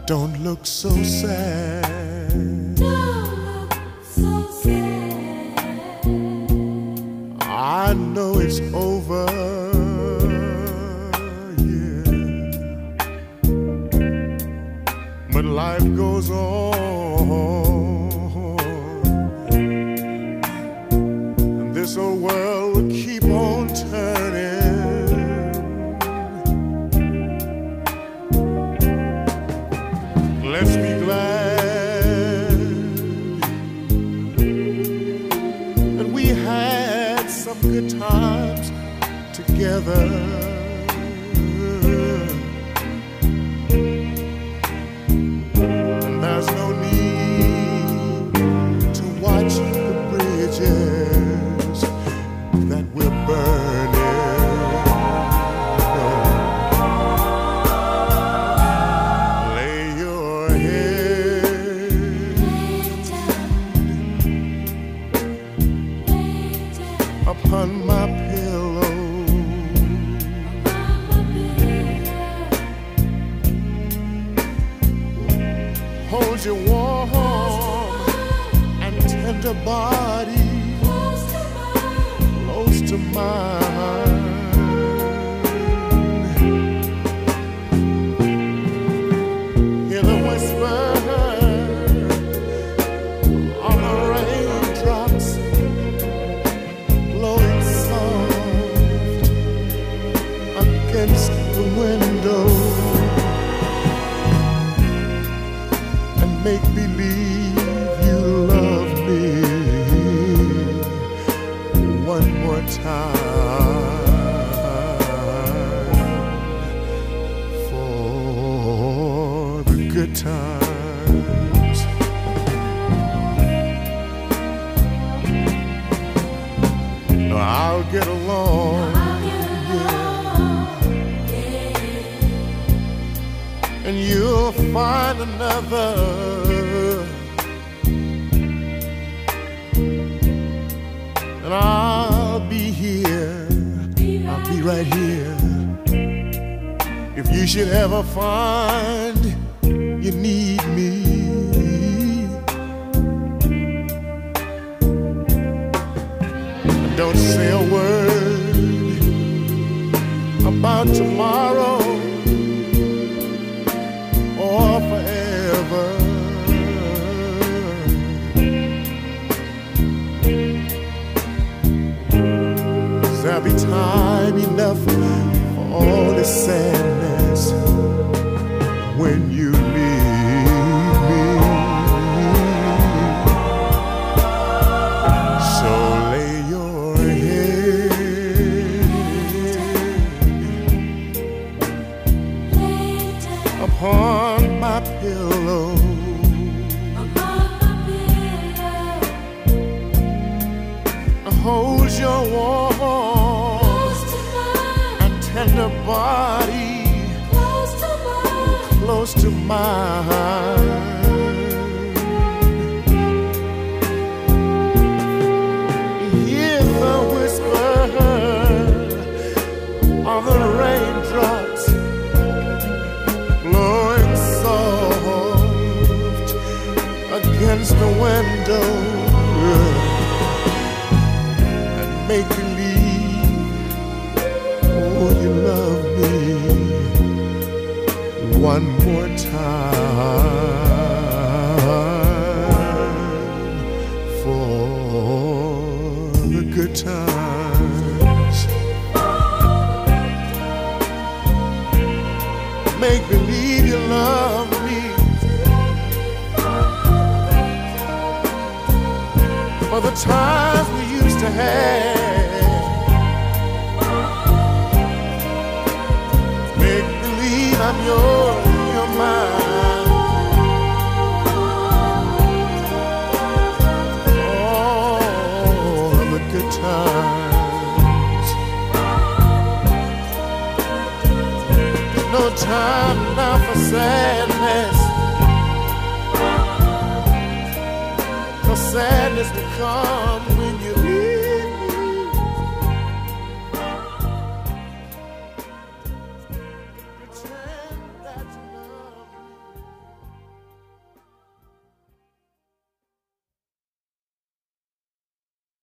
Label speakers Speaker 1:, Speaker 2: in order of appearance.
Speaker 1: Don't look so sad.
Speaker 2: Don't look so sad.
Speaker 1: I know it's over, yeah. But life goes on, and this old world will keep on turning. Let's be glad that we had some good times together. And there's no need to watch the bridges that we're burning. Upon my pillow, hold your warm and tender body close to mine. Hear the whisper of the raindrops blowing soft against the window, and make believe you love me one more time for the good times. I'll get along, yeah. And you'll find another, and I'll be here, I'll be right here. If you should ever find you need me, don't say a word about tomorrow or forever. 'Cause there'll be time enough for all this sadness when you leave me. So lay your upon my pillow, hold your warm and tender body close to mine. Hear the whisper of the raindrops blowing soft against the window, and make believe, oh, you love me one more time for the good times. Make believe you love me for the times we used to have. Make believe I'm yours, you're mine. All of the good times. No time now for sadness. No sadness will come when you